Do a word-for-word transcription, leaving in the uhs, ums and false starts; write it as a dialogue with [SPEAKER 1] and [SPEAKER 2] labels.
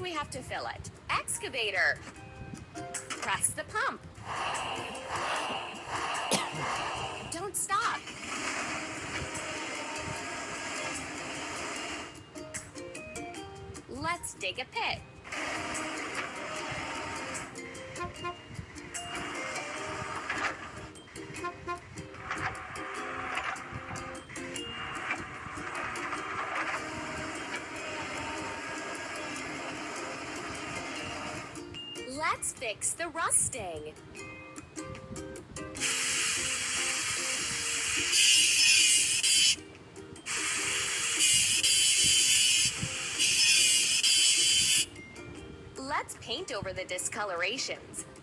[SPEAKER 1] we have to fill it. Excavator. Press the pump. Don't stop. Let's dig a pit. Let's fix the rusting. Let's paint over the discolorations.